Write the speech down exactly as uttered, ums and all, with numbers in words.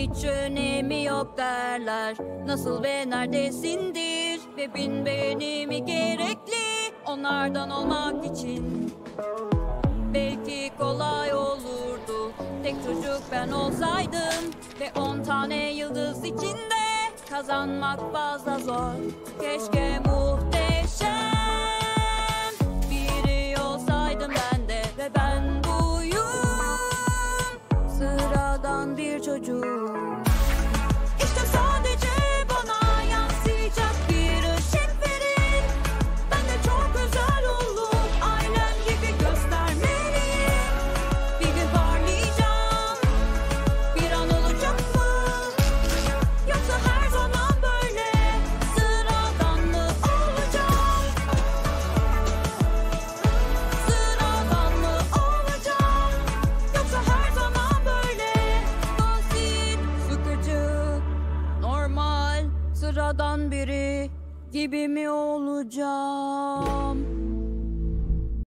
hiç önemi yok derler. Nasıl ve neredesindir ve bin beğeni mi gerekli onlardan olmak için. Belki kolay olurdu tek çocuk ben olsaydım ve on tane yıldız içinde kazanmak fazla zor. Keşke muhteşem biri olsaydım ben de ve ben buyum, sıradan bir çocuk. İşte sadece bana yansıyacak bir ışık verin. Ben de çok özel olup ailem gibi göstermeliyim. Bir gün parlayacağım, bir an olacak mı? Yoksa her zaman böyle sıradan mı olacağım? Sıradan mı olacağım? Yoksa her zaman böyle basit, sıkıcı, normal, sıradan biri gibi mi olacağım?